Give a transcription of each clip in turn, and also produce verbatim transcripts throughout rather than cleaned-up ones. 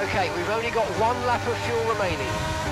Okay, we've only got one lap of fuel remaining.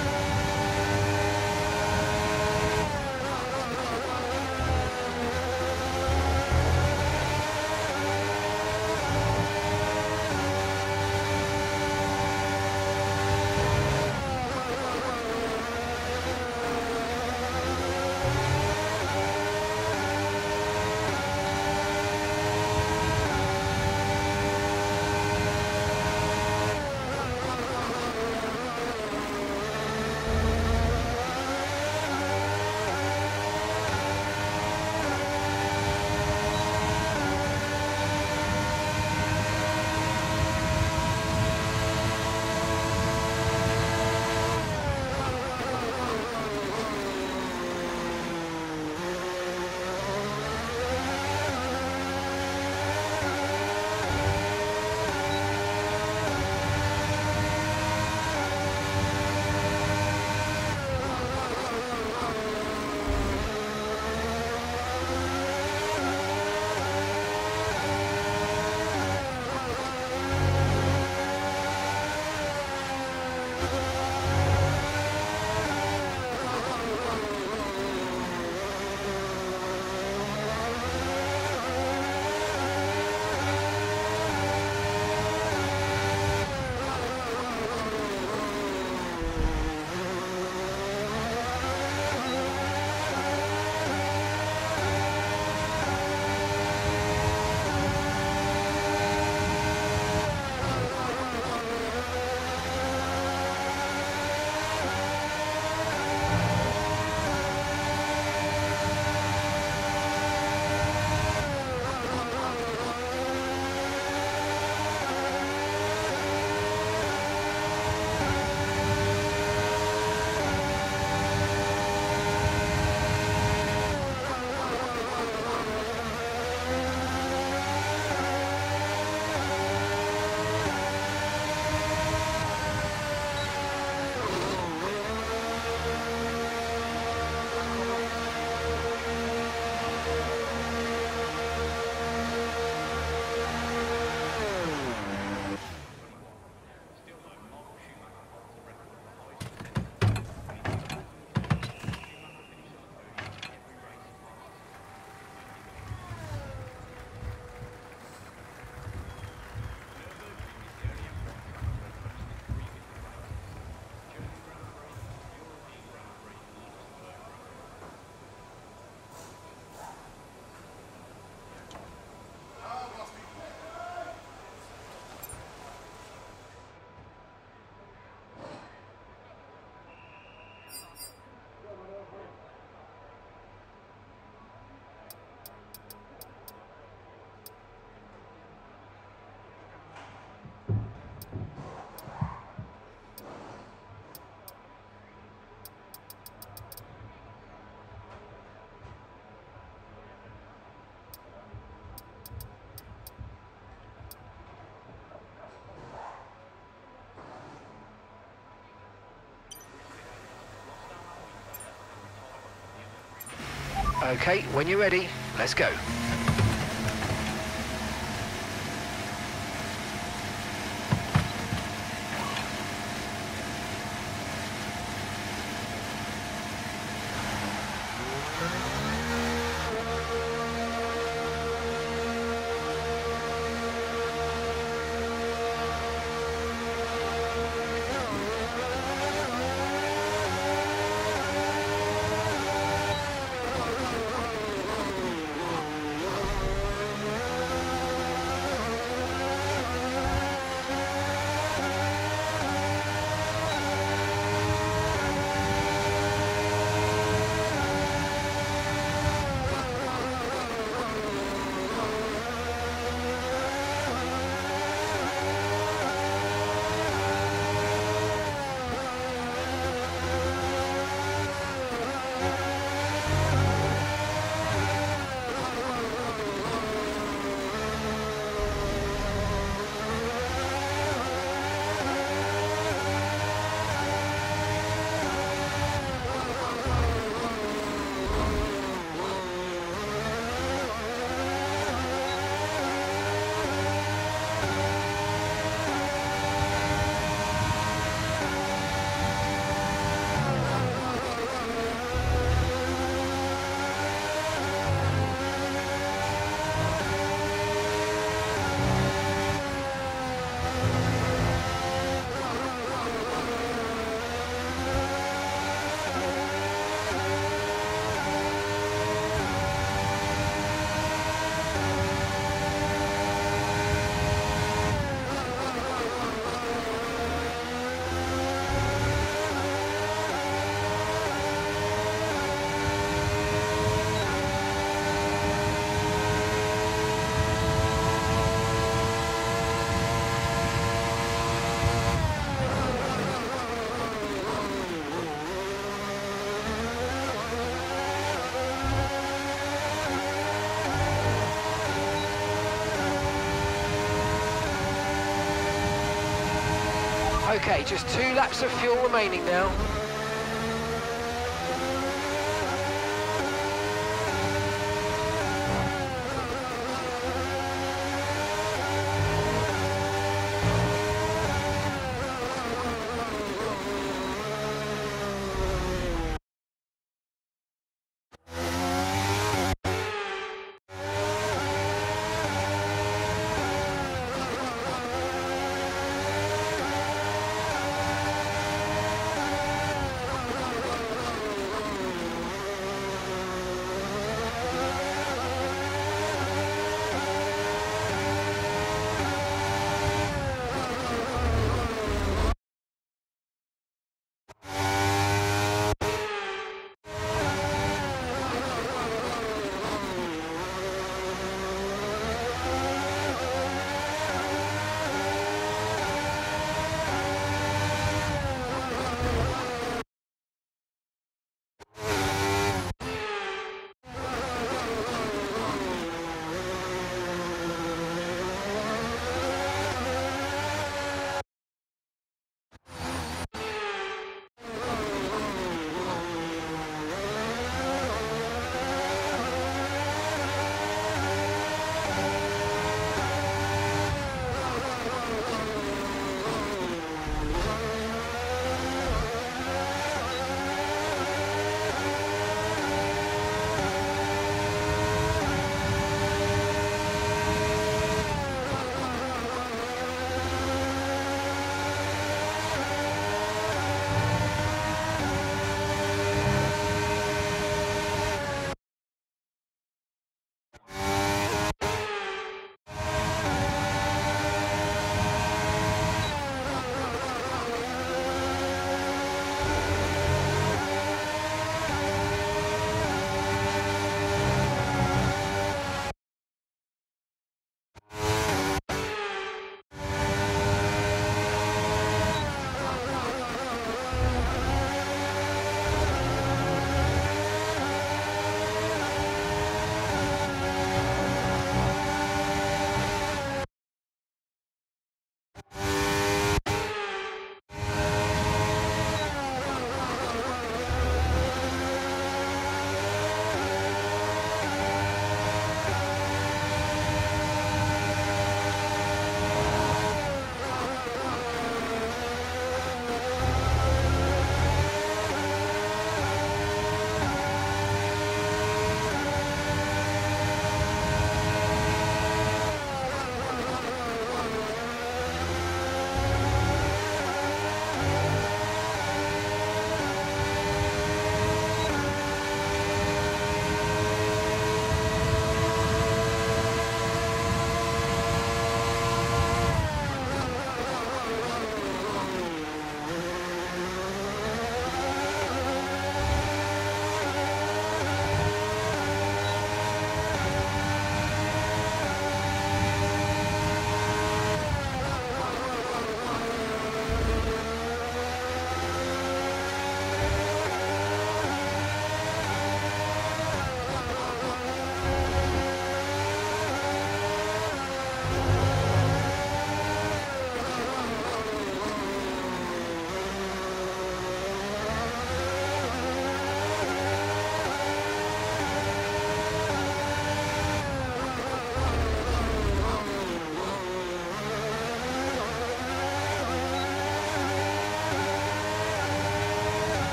Okay, when you're ready, let's go. Okay, just two laps of fuel remaining now.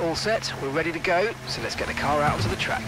all set, we're ready to go, so let's get the car out onto the track.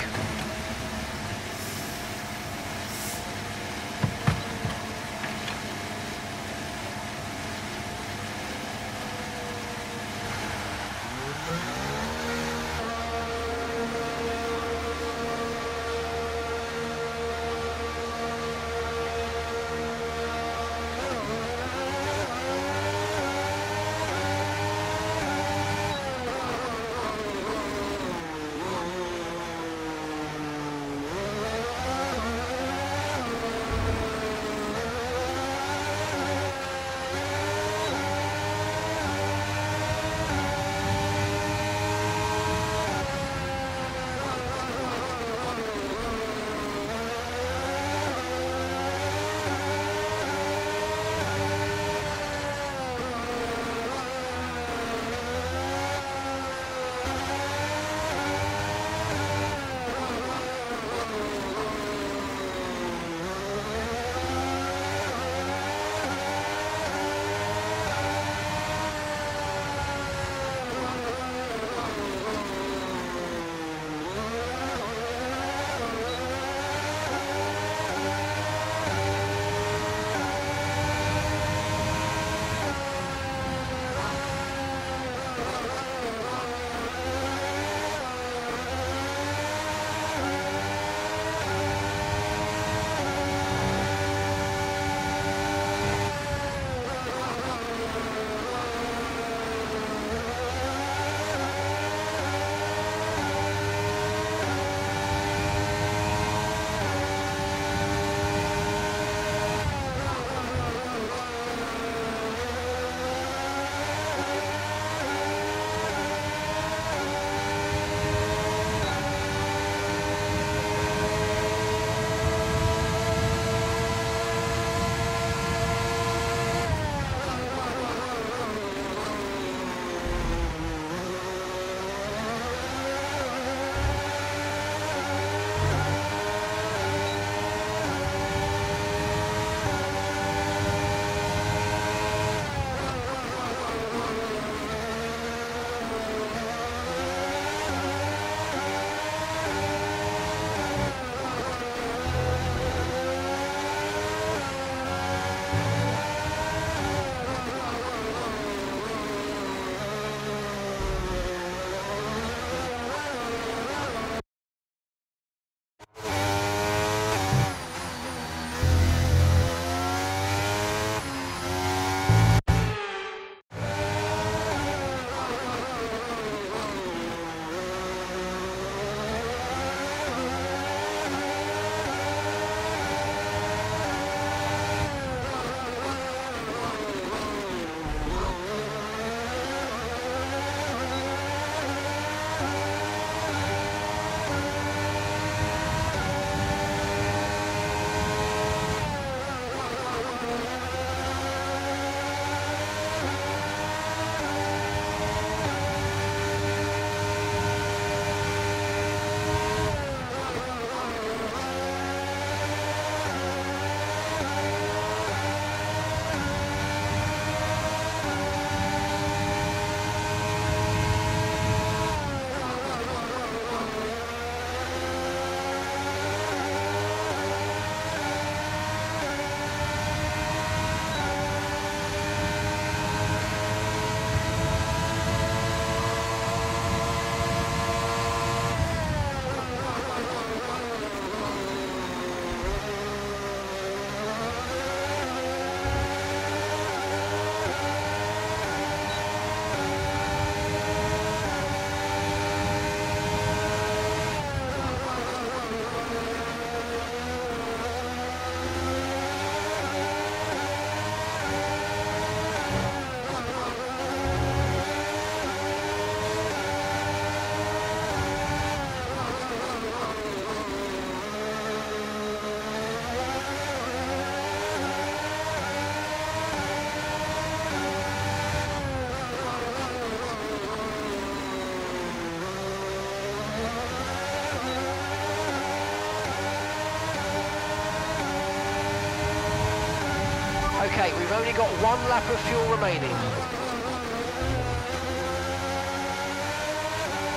Okay, we've only got one lap of fuel remaining.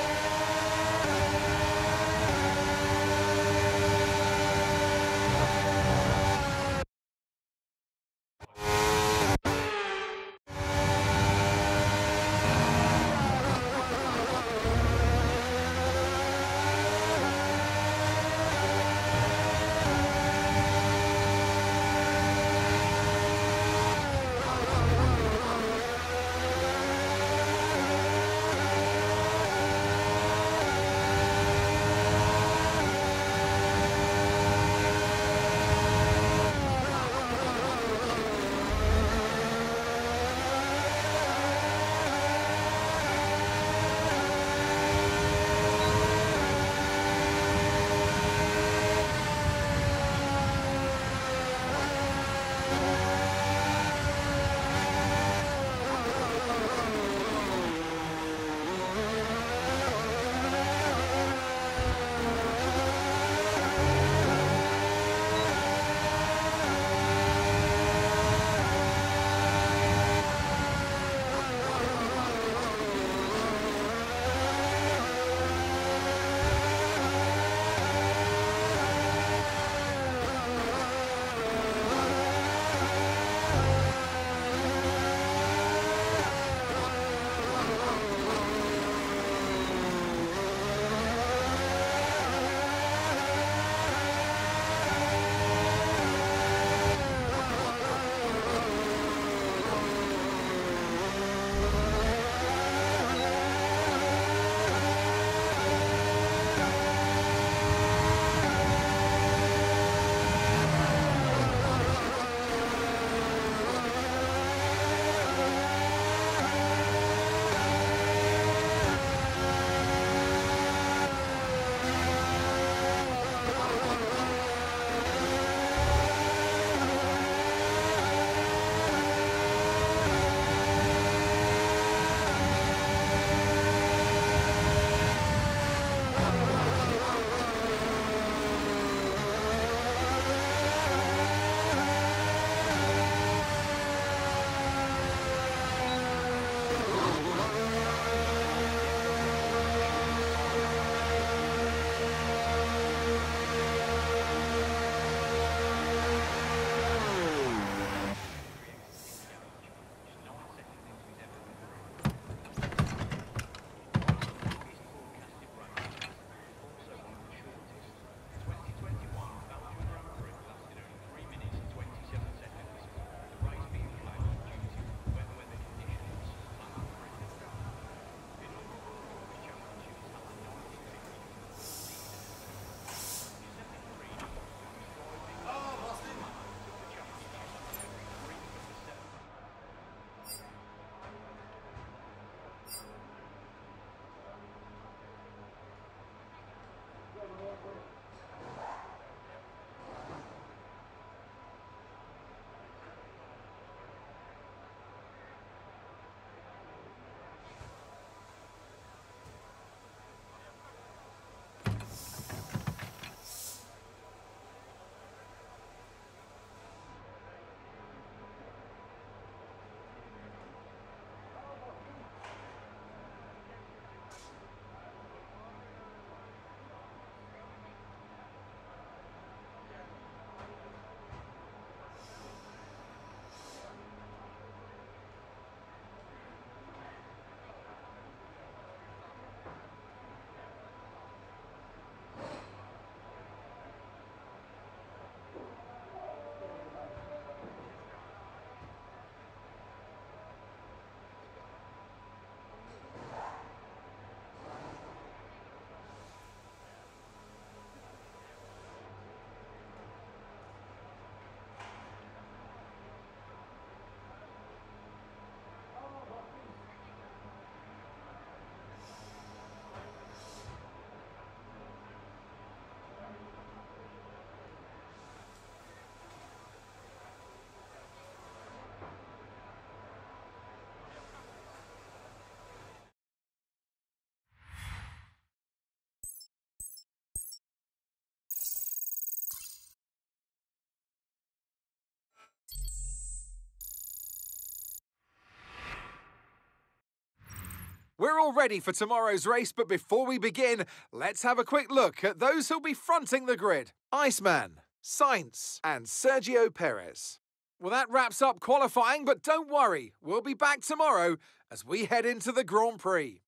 We're all ready for tomorrow's race, but before we begin, let's have a quick look at those who'll be fronting the grid. Iceman, Sainz, and Sergio Perez. Well, that wraps up qualifying, but don't worry, we'll be back tomorrow as we head into the Grand Prix.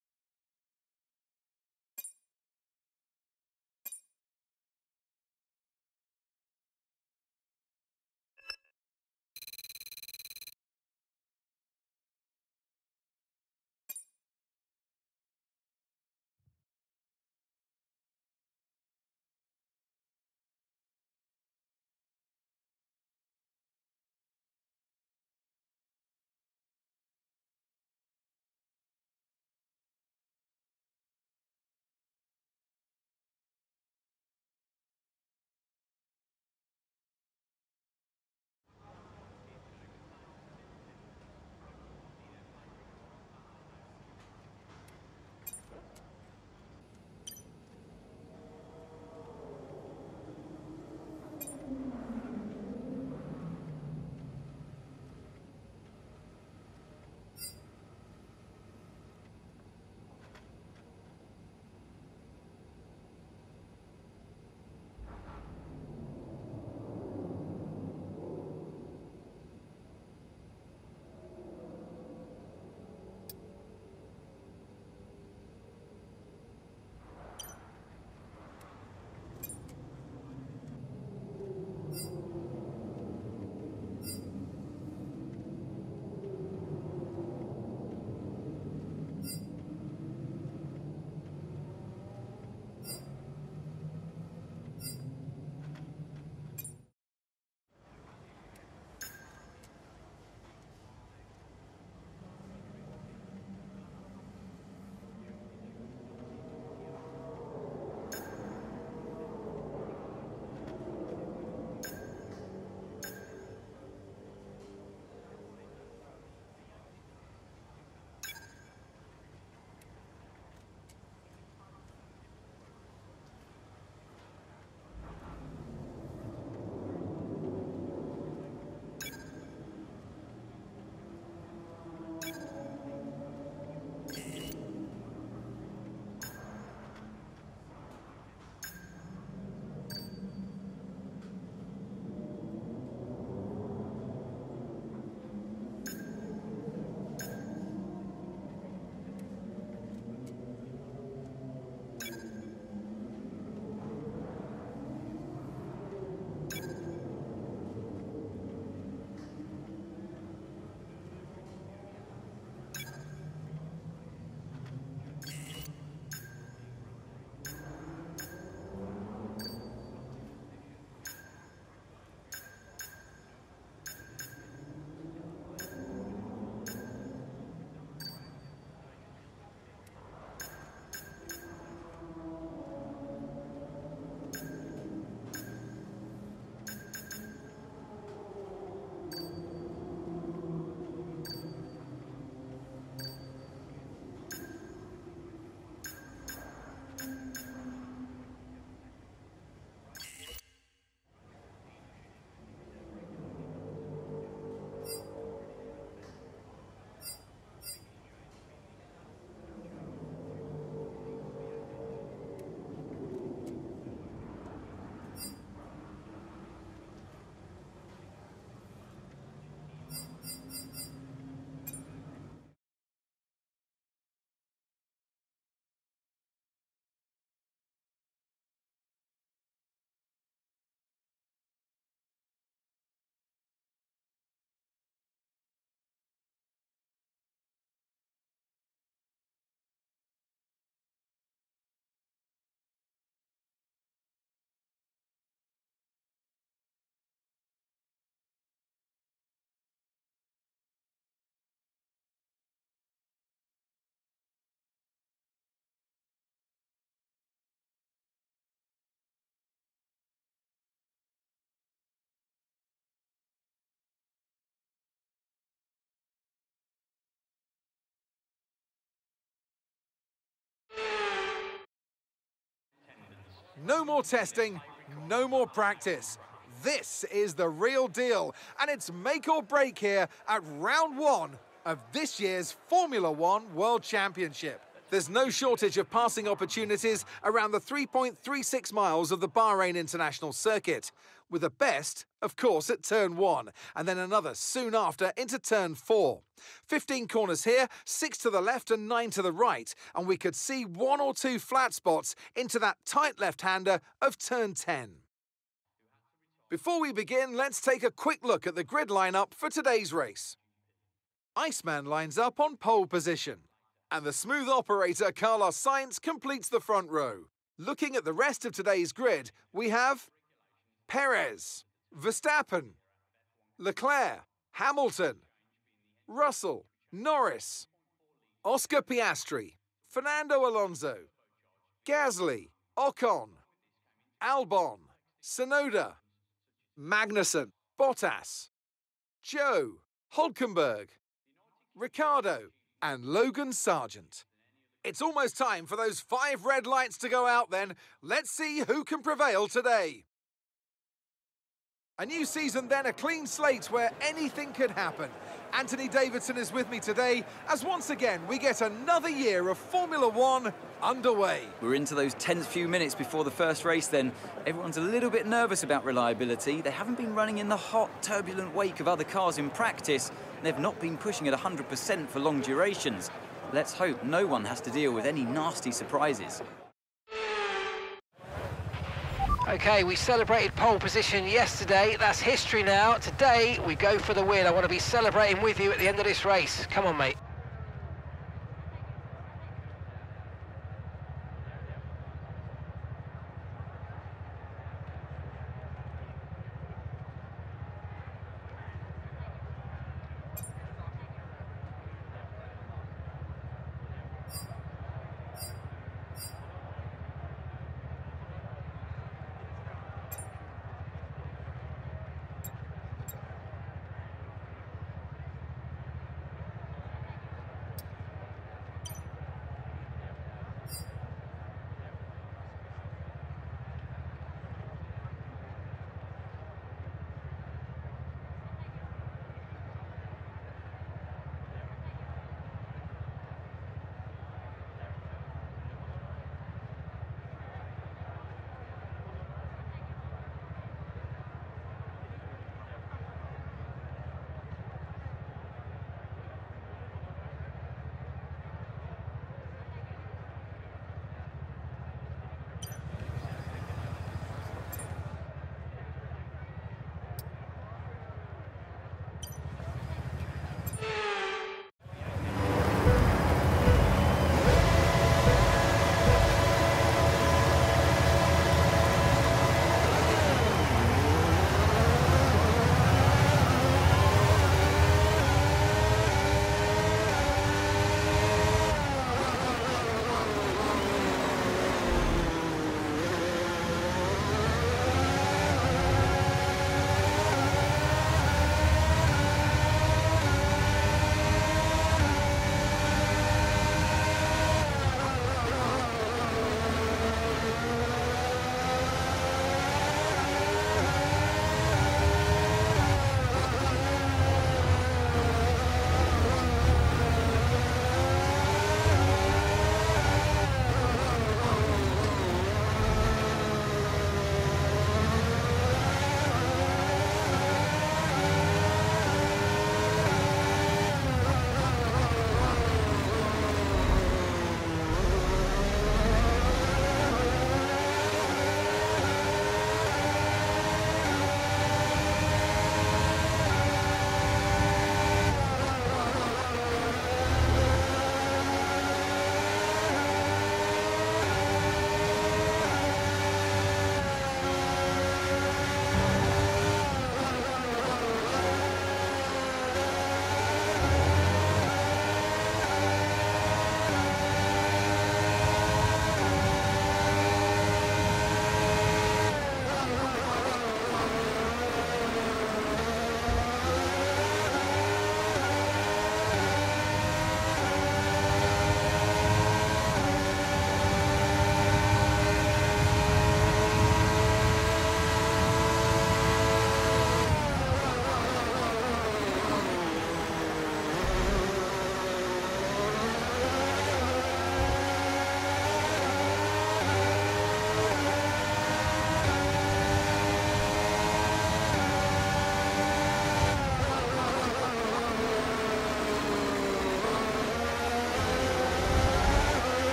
No more testing, no more practice. This is the real deal, and it's make or break here at round one of this year's Formula One World Championship. There's no shortage of passing opportunities around the three point three six miles of the Bahrain International Circuit, with the best, of course, at turn one, and then another soon after into turn four. fifteen corners here, six to the left and nine to the right, and we could see one or two flat spots into that tight left-hander of turn ten. Before we begin, let's take a quick look at the grid lineup for today's race. Iceman lines up on pole position, and the smooth operator Carlos Sainz completes the front row. Looking at the rest of today's grid, we have Perez, Verstappen, Leclerc, Hamilton, Russell, Norris, Oscar Piastri, Fernando Alonso, Gasly, Ocon, Albon, Tsunoda, Magnussen, Bottas, Joe, Hülkenberg, Ricciardo, and Logan Sargent. It's almost time for those five red lights to go out then. Let's see who can prevail today. A new season then, a clean slate where anything could happen. Anthony Davidson is with me today as once again we get another year of Formula One underway. We're into those tense few minutes before the first race then. Everyone's a little bit nervous about reliability. They haven't been running in the hot, turbulent wake of other cars in practice. They've not been pushing at one hundred percent for long durations. Let's hope no one has to deal with any nasty surprises. Okay, we celebrated pole position yesterday. That's history now. Today, we go for the win. I want to be celebrating with you at the end of this race. Come on, mate.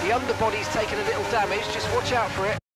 The underbody's taken a little damage, just watch out for it.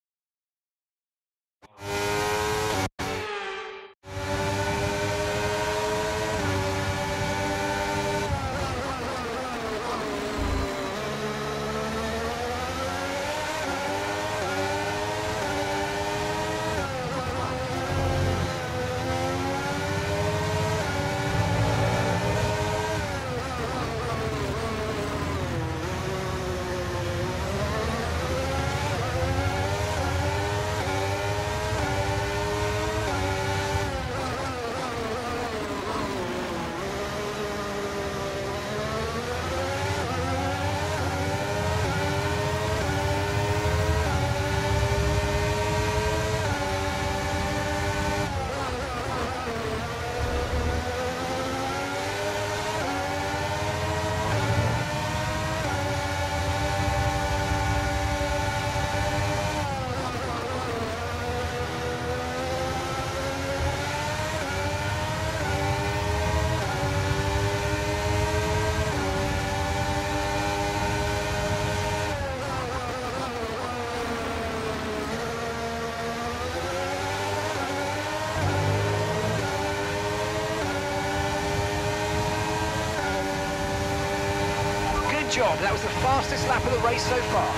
Job. That was the fastest lap of the race so far.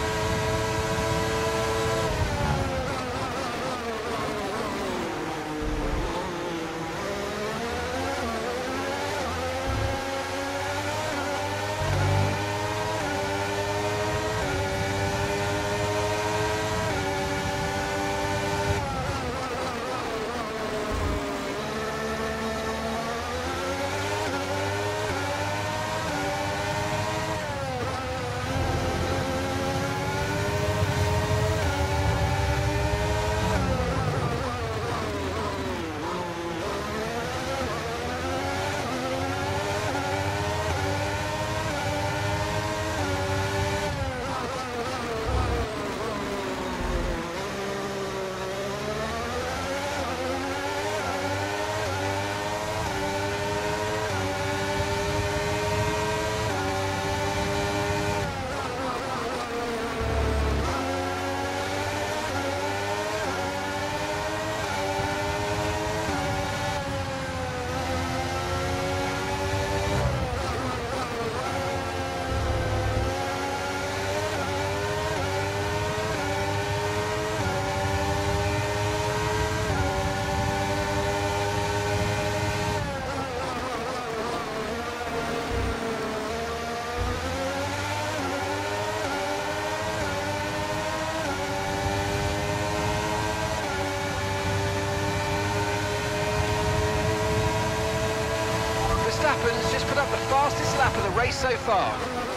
Verstappen's just put up the fastest lap of the race so far.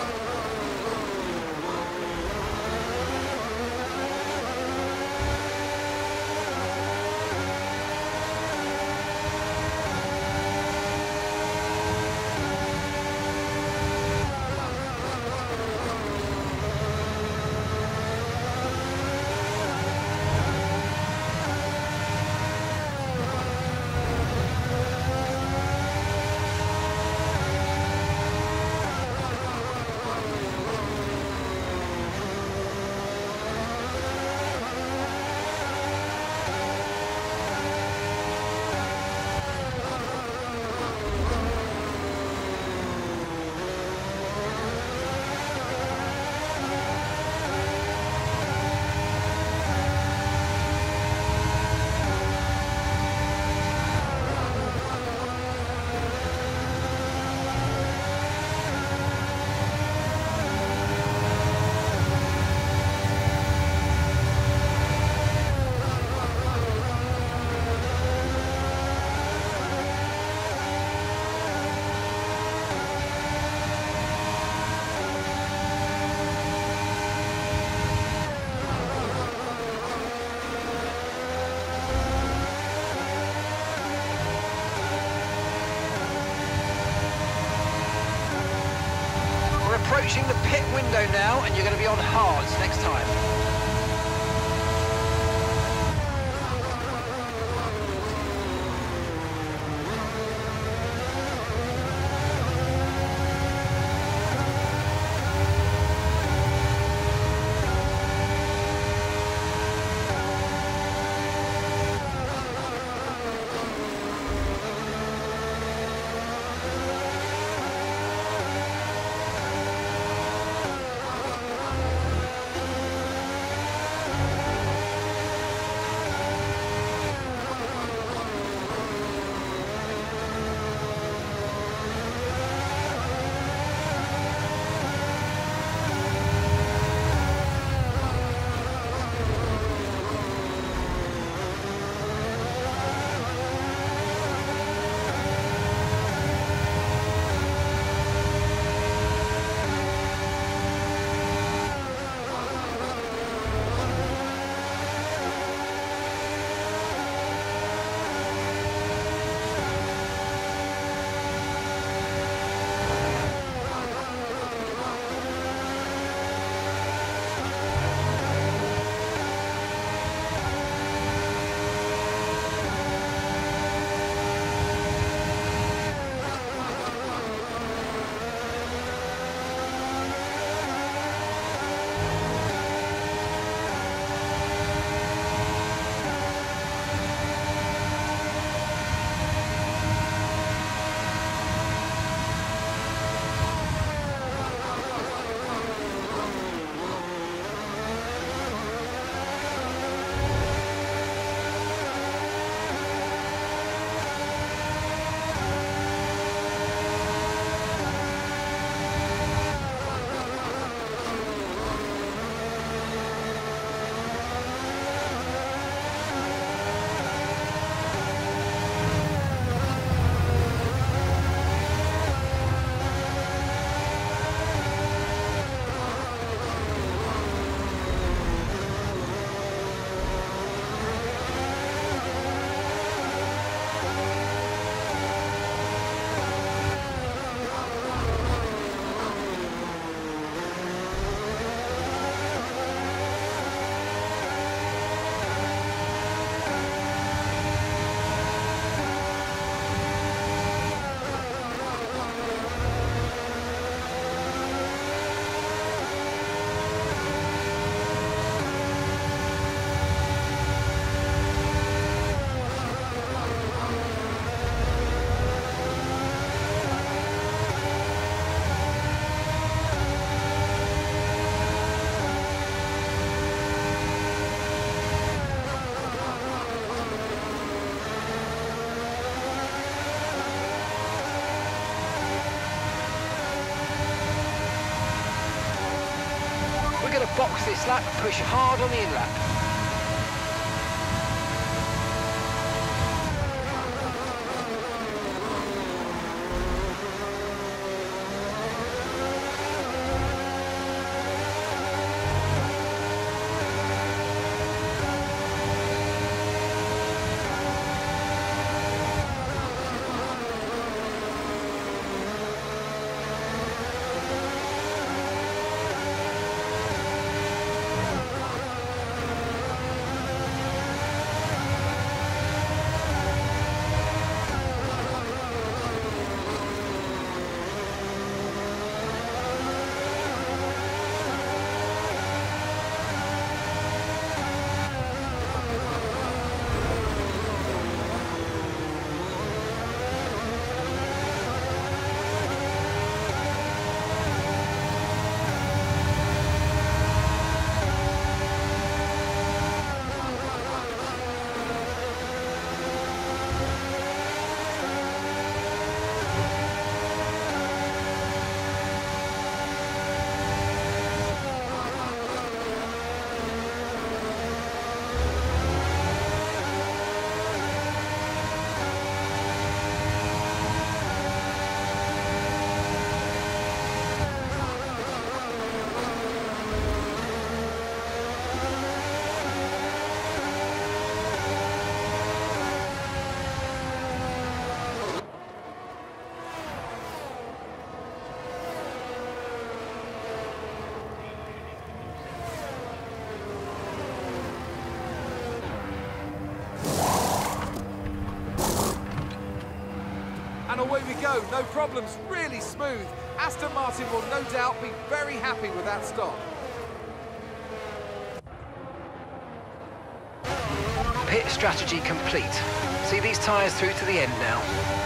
Approaching the pit window now, and you're going to be on hards next time. to box this lap, push hard on the in-lap. And away we go, no problems, really smooth. Aston Martin will no doubt be very happy with that stop. Pit strategy complete. See these tyres through to the end now.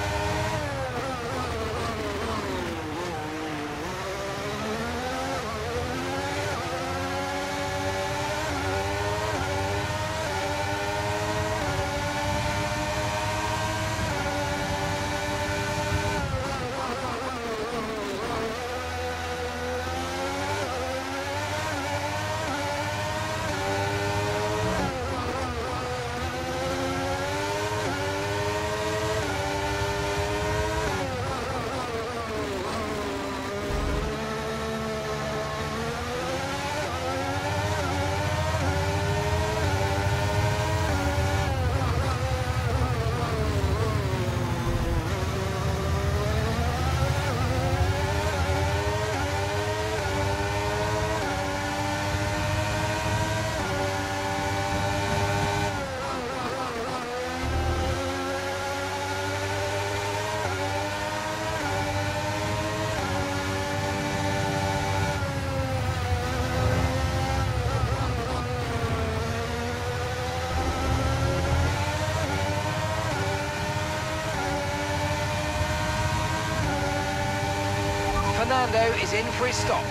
Fernando is in for his stop.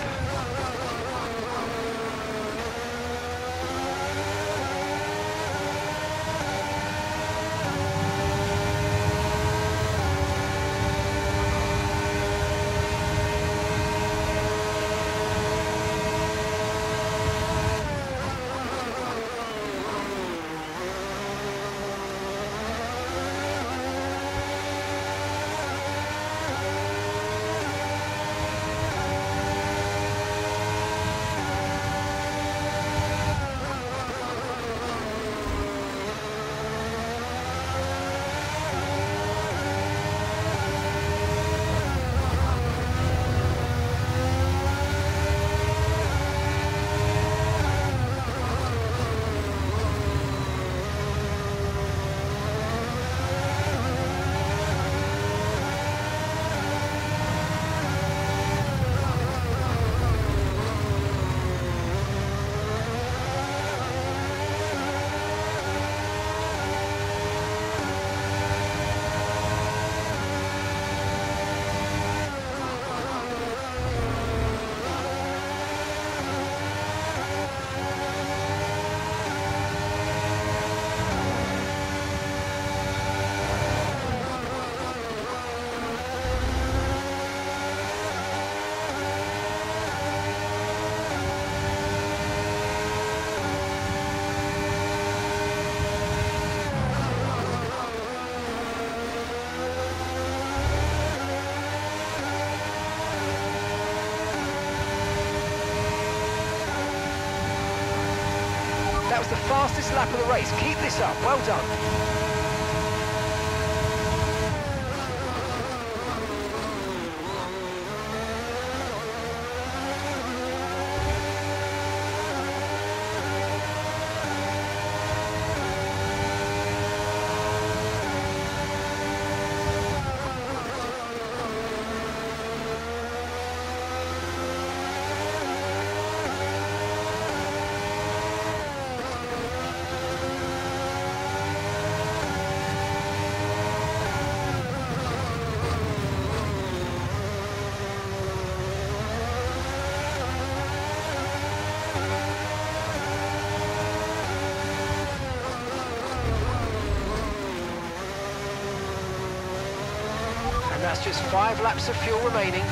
the fastest lap of the race. Keep this up. Well done. And that's just five laps of fuel remaining.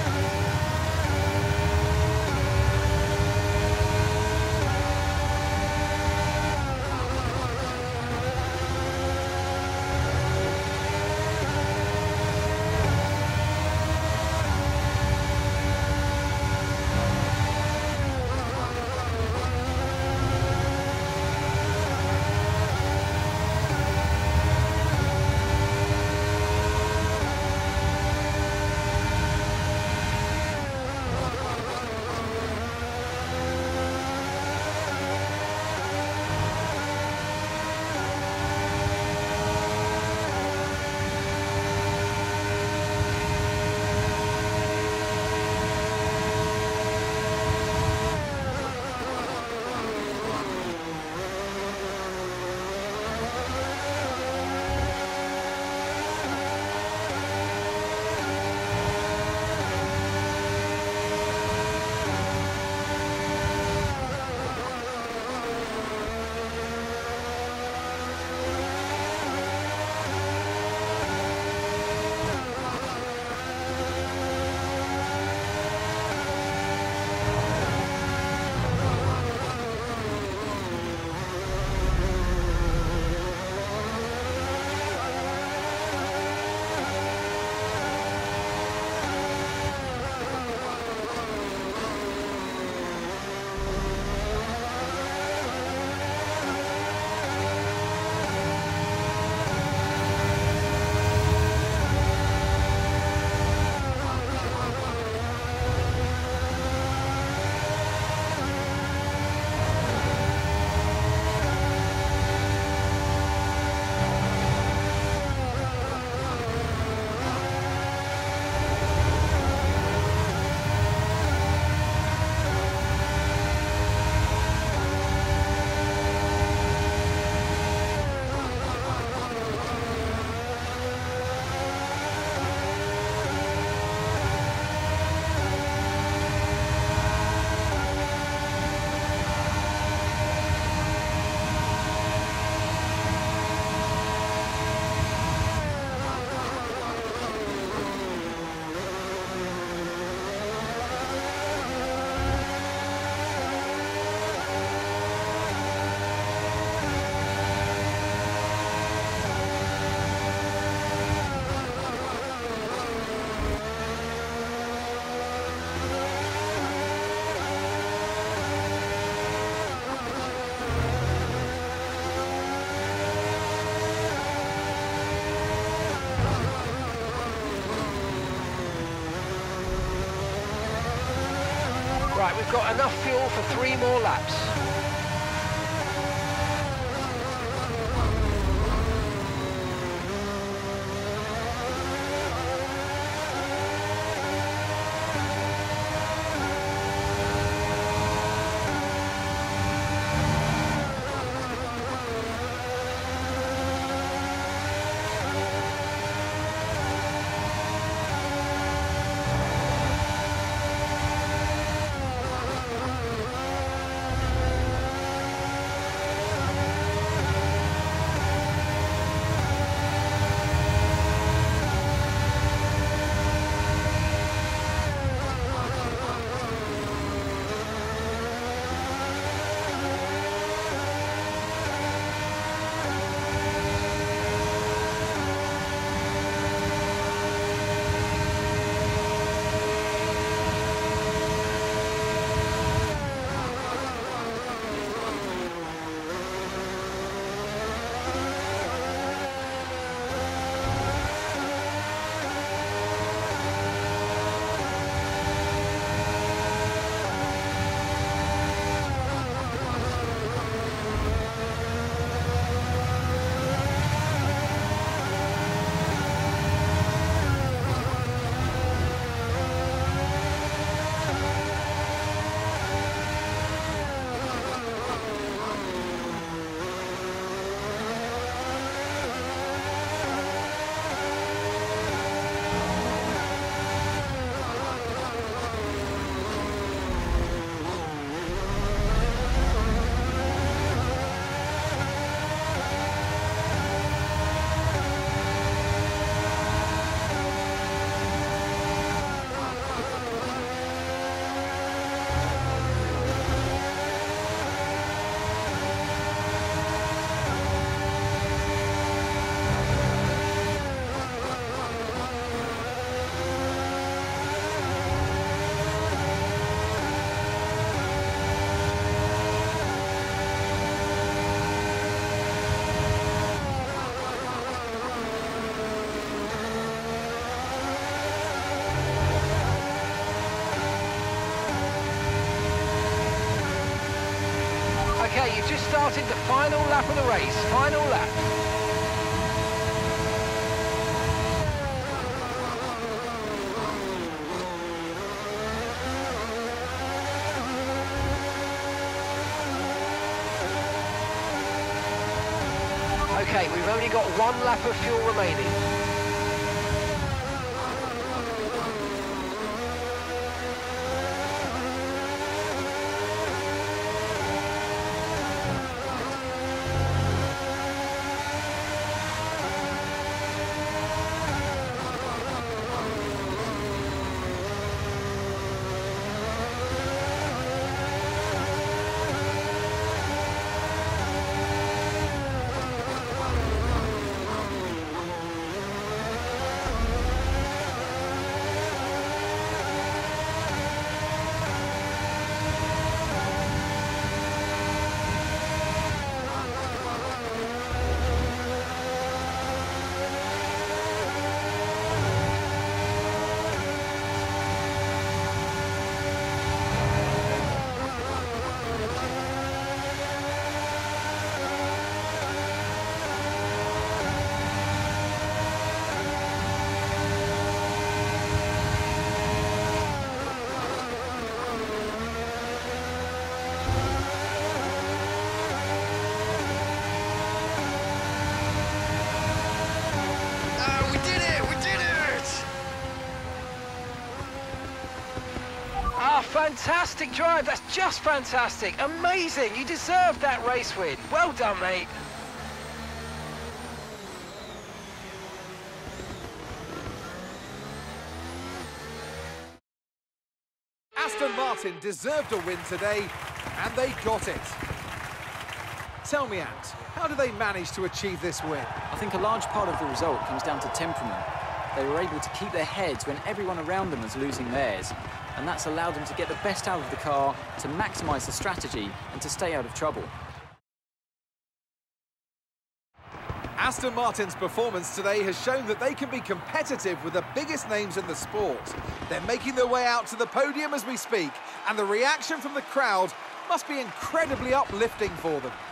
Right, we've got enough fuel for three more laps. Okay, you've just started the final lap of the race. Final lap. Okay, we've only got one lap of fuel remaining. Fantastic drive, that's just fantastic, amazing, you deserved that race win. Well done, mate. Aston Martin deserved a win today, and they got it. Tell me, Ant, how do they manage to achieve this win? I think a large part of the result comes down to temperament. They were able to keep their heads when everyone around them was losing theirs, and that's allowed them to get the best out of the car, to maximise the strategy, and to stay out of trouble. Aston Martin's performance today has shown that they can be competitive with the biggest names in the sport. They're making their way out to the podium as we speak, and the reaction from the crowd must be incredibly uplifting for them.